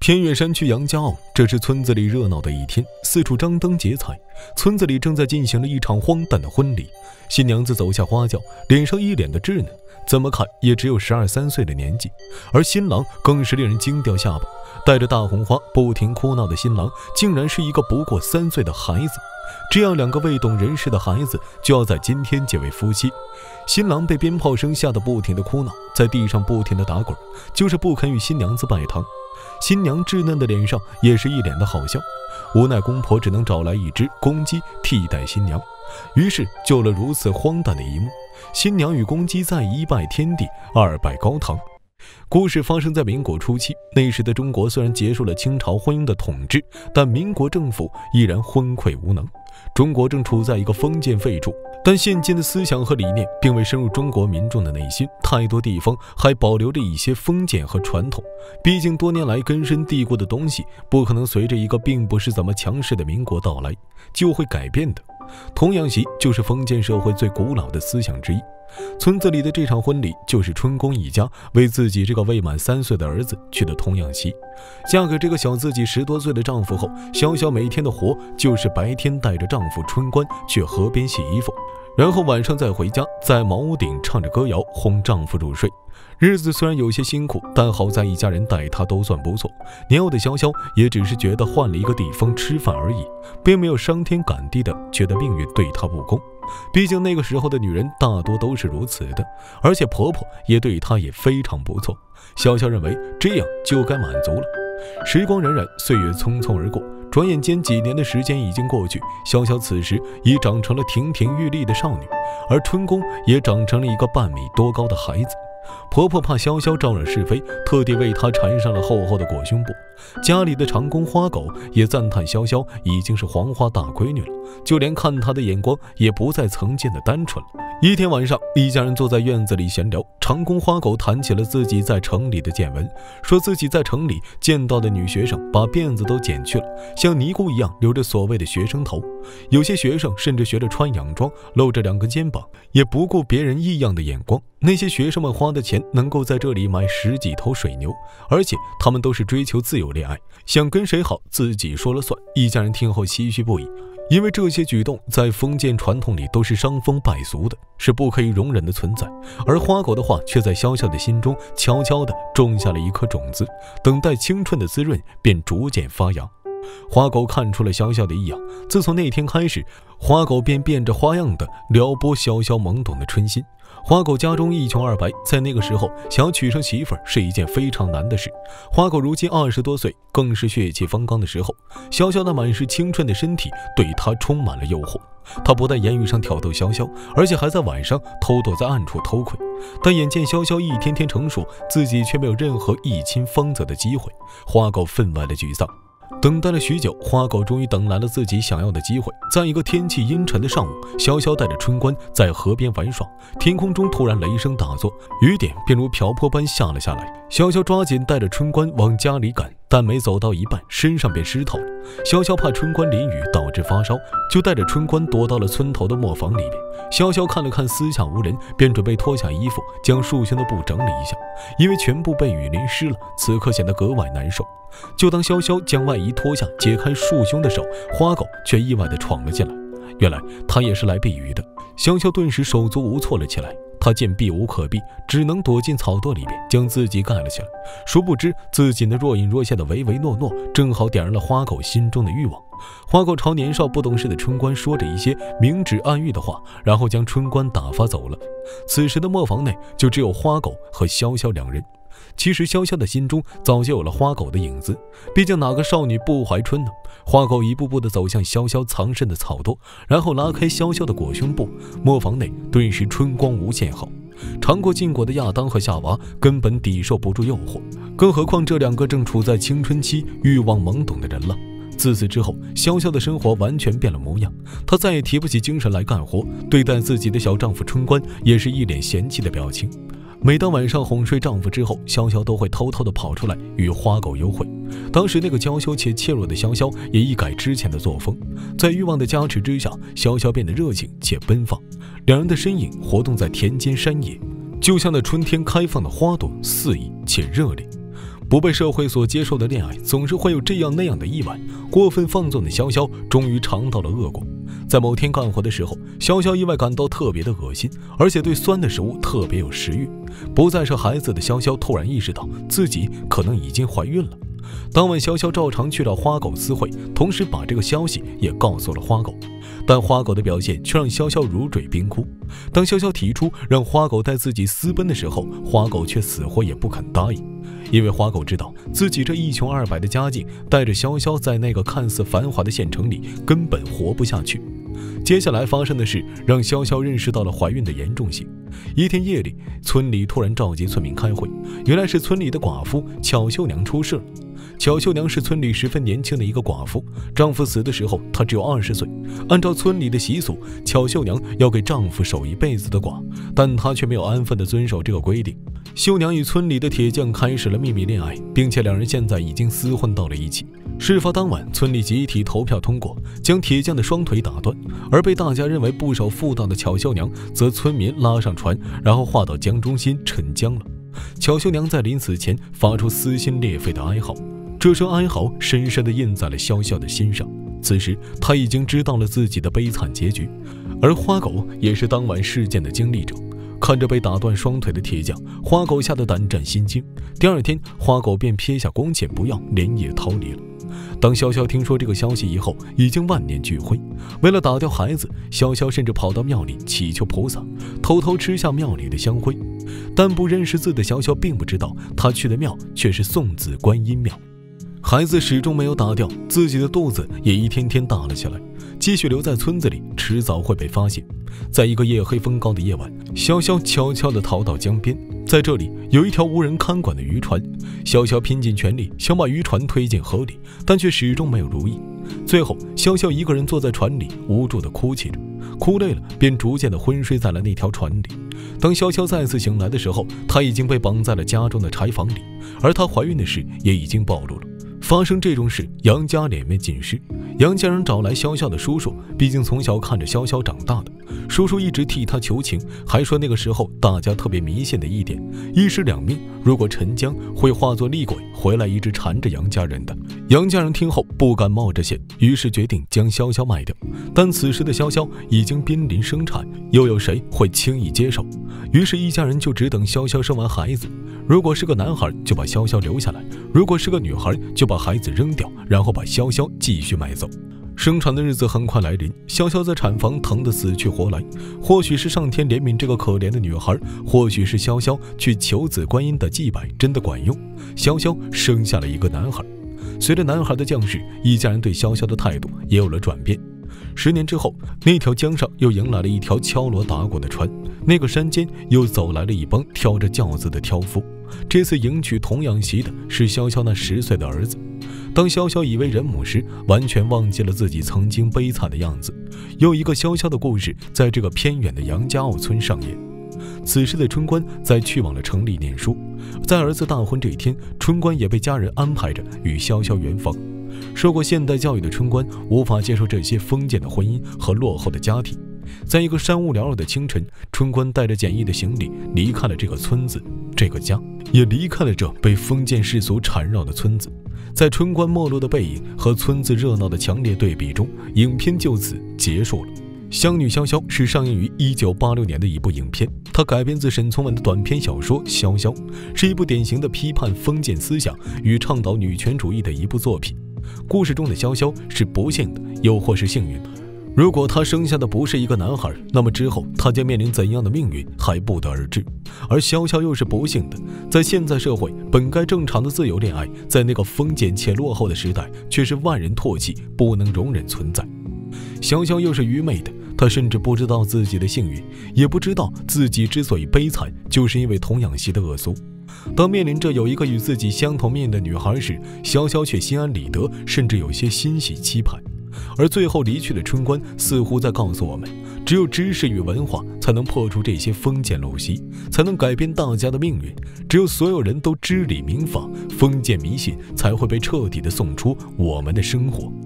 偏远山区杨家坳，这是村子里热闹的一天，四处张灯结彩。村子里正在进行了一场荒诞的婚礼。新娘子走下花轿，脸上一脸的稚嫩，怎么看也只有12、13岁的年纪。而新郎更是令人惊掉下巴，带着大红花不停哭闹的新郎，竟然是一个不过3岁的孩子。这样2个未懂人事的孩子就要在今天结为夫妻。新郎被鞭炮声吓得不停地哭闹，在地上不停地打滚，就是不肯与新娘子拜堂。新娘稚嫩的脸上也是一脸的好笑，无奈公婆只能找来一只公鸡替代新娘，于是就了如此荒诞的一幕：新娘与公鸡在一拜天地，二拜高堂。故事发生在民国初期，那时的中国虽然结束了清朝婚姻的统治，但民国政府依然昏聩无能。中国正处在一个封建废除，但现今的思想和理念并未深入中国民众的内心，太多地方还保留着一些封建和传统。毕竟多年来根深蒂固的东西，不可能随着一个并不是怎么强势的民国到来就会改变的。童养媳就是封建社会最古老的思想之一。村子里的这场婚礼，就是春宫一家为自己这个未满3岁的儿子娶的童养媳。嫁给这个小自己10多岁的丈夫后，潇潇每天的活就是白天带着丈夫春官去河边洗衣服，然后晚上再回家，在茅屋顶唱着歌谣哄丈夫入睡。日子虽然有些辛苦，但好在一家人待她都算不错。年幼的潇潇也只是觉得换了一个地方吃饭而已，并没有伤天感地的觉得命运对她不公。毕竟那个时候的女人大多都是如此的，而且婆婆也对她也非常不错。潇潇认为这样就该满足了。时光荏苒，岁月匆匆而过，转眼间几年的时间已经过去，潇潇此时已长成了亭亭玉立的少女，而春宫也长成了一个半米多高的孩子。婆婆怕潇潇招惹是非，特地为她缠上了厚厚的裹胸布。家里的长工花狗也赞叹潇潇已经是黄花大闺女了，就连看她的眼光也不再曾经的单纯了。一天晚上，一家人坐在院子里闲聊，长工花狗谈起了自己在城里的见闻，说自己在城里见到的女学生把辫子都剪去了，像尼姑一样留着所谓的学生头，有些学生甚至学着穿洋装，露着2个肩膀，也不顾别人异样的眼光。那些学生们花的钱能够在这里买10几头水牛，而且他们都是追求自由恋爱，想跟谁好自己说了算。一家人听后唏嘘不已，因为这些举动在封建传统里都是伤风败俗的，是不可以容忍的存在。而花狗的话却在潇潇的心中悄悄地种下了一颗种子，等待青春的滋润便逐渐发芽。花狗看出了潇潇的异样，自从那天开始，花狗便变着花样的撩拨潇潇懵懂的春心。花狗家中一穷二白，在那个时候想要娶上媳妇儿是一件非常难的事。花狗如今20多岁，更是血气方刚的时候。潇潇那满是青春的身体对她充满了诱惑，她不但言语上挑逗潇潇，而且还在晚上偷躲在暗处偷窥。但眼见潇潇一天天成熟，自己却没有任何一亲芳泽的机会，花狗分外的沮丧。等待了许久，花狗终于等来了自己想要的机会。在一个天气阴沉的上午，潇潇带着春官在河边玩耍，天空中突然雷声大作，雨点便如瓢泼般下了下来。潇潇抓紧带着春官往家里赶，但没走到一半，身上便湿透了。潇潇怕春官淋雨导致发烧，就带着春官躲到了村头的磨坊里面。潇潇看了看四下无人，便准备脱下衣服，将束胸的布整理一下，因为全部被雨淋湿了，此刻显得格外难受。就当潇潇将外衣脱下解开束胸的手，花狗却意外地闯了进来。原来他也是来避雨的。潇潇顿时手足无措了起来，他见避无可避，只能躲进草垛里面将自己盖了起来。殊不知自己那若隐若现的唯唯诺诺，正好点燃了花狗心中的欲望。花狗朝年少不懂事的春官说着一些明指暗喻的话，然后将春官打发走了。此时的磨坊内就只有花狗和潇潇2人。其实潇潇的心中早就有了花狗的影子，毕竟哪个少女不怀春呢？花狗一步步地走向潇潇藏身的草垛，然后拉开潇潇的裹胸布，磨坊内顿时春光无限好。尝过禁果的亚当和夏娃根本抵受不住诱惑，更何况这2个正处在青春期欲望懵懂的人了。自此之后，潇潇的生活完全变了模样，她再也提不起精神来干活，对待自己的小丈夫春官也是一脸嫌弃的表情。每当晚上哄睡丈夫之后，潇潇都会偷偷地跑出来与花狗幽会。当时那个娇羞且怯弱的潇潇也一改之前的作风，在欲望的加持之下，潇潇变得热情且奔放。2人的身影活动在田间山野，就像那春天开放的花朵，肆意且热烈。 不被社会所接受的恋爱总是会有这样那样的意外。过分放纵的潇潇终于尝到了恶果。在某天干活的时候，潇潇意外感到特别的恶心，而且对酸的食物特别有食欲。不再是孩子的潇潇突然意识到自己可能已经怀孕了。当晚，潇潇照常去找花狗私会，同时把这个消息也告诉了花狗。但花狗的表现却让潇潇如坠冰窟。当潇潇提出让花狗带自己私奔的时候，花狗却死活也不肯答应。因为花狗知道自己这一穷二白的家境，带着潇潇在那个看似繁华的县城里根本活不下去。接下来发生的事让潇潇认识到了怀孕的严重性。一天夜里，村里突然召集村民开会，原来是村里的寡妇巧秀娘出事了。巧秀娘是村里十分年轻的一个寡妇，丈夫死的时候她只有20岁。按照村里的习俗，巧秀娘要给丈夫守一辈子的寡，但她却没有安分地遵守这个规定。秀娘与村里的铁匠开始了秘密恋爱，并且两人现在已经厮混到了一起。事发当晚，村里集体投票通过，将铁匠的双腿打断，而被大家认为不守妇道的巧秀娘，则村民拉上船，然后划到江中心沉江了。巧秀娘在临死前发出撕心裂肺的哀嚎，这声哀嚎深深地印在了潇潇的心上。此时他已经知道了自己的悲惨结局，而花狗也是当晚事件的经历者。看着被打断双腿的铁匠，花狗吓得胆战心惊。第二天，花狗便撇下工钱不要，连夜逃离了。当潇潇听说这个消息以后，已经万念俱灰。为了打掉孩子，潇潇甚至跑到庙里祈求菩萨，偷偷吃下庙里的香灰。但不认识字的潇潇并不知道，他去的庙却是送子观音庙。孩子始终没有打掉，自己的肚子也一天天大了起来。继续留在村子里，迟早会被发现。在一个夜黑风高的夜晚，潇潇悄悄地逃到江边，在这里有一条无人看管的渔船。潇潇拼尽全力想把渔船推进河里，但却始终没有如意。最后，潇潇一个人坐在船里，无助地哭泣着，哭累了便逐渐地昏睡在了那条船里。当潇潇再次醒来的时候，她已经被绑在了家中的柴房里，而她怀孕的事也已经暴露了。发生这种事，杨家脸面尽失。杨家人找来潇潇的叔叔，毕竟从小看着潇潇长大的，叔叔一直替他求情，还说那个时候大家特别迷信的一点，一尸两命，如果沉江会化作厉鬼回来，一直缠着杨家人的。杨家人听后不敢冒着险，于是决定将潇潇卖掉。但此时的潇潇已经濒临生产，又有谁会轻易接受？于是一家人就只等潇潇生完孩子，如果是个男孩就把潇潇留下来，如果是个女孩就把孩子扔掉，然后把潇潇继续买走。生产的日子很快来临，潇潇在产房疼得死去活来。或许是上天怜悯这个可怜的女孩，或许是潇潇去求子观音的祭拜真的管用，潇潇生下了一个男孩。随着男孩的降世，一家人对潇潇的态度也有了转变。10年之后，那条江上又迎来了一条敲锣打鼓的船，那个山间又走来了一帮挑着轿子的挑夫。这次迎娶童养媳的是潇潇那10岁的儿子。当潇潇以为人母时，完全忘记了自己曾经悲惨的样子。又一个潇潇的故事在这个偏远的杨家坳村上演。此时的春官在去往了城里念书，在儿子大婚这一天，春官也被家人安排着与潇潇圆房。受过现代教育的春官无法接受这些封建的婚姻和落后的家庭。在一个山雾缭绕的清晨，春官带着简易的行李离开了这个村子，这个家，也离开了这被封建世俗缠绕的村子。在春官没落的背影和村子热闹的强烈对比中，影片就此结束了。乡女潇潇是上映于1986年的一部影片，它改编自沈从文的短篇小说《潇潇》，是一部典型的批判封建思想与倡导女权主义的一部作品。故事中的潇潇是不幸的，又或是幸运的。如果她生下的不是一个男孩，那么之后她将面临怎样的命运还不得而知。而潇潇又是不幸的，在现在社会本该正常的自由恋爱，在那个封建且落后的时代，却是万人唾弃，不能容忍存在。潇潇又是愚昧的，她甚至不知道自己的幸运，也不知道自己之所以悲惨，就是因为童养媳的恶俗。当面临着有一个与自己相同命的女孩时，潇潇却心安理得，甚至有些欣喜期盼。而最后离去的春官似乎在告诉我们，只有知识与文化才能破除这些封建陋习，才能改变大家的命运。只有所有人都知理明法，封建迷信才会被彻底的送出我们的生活。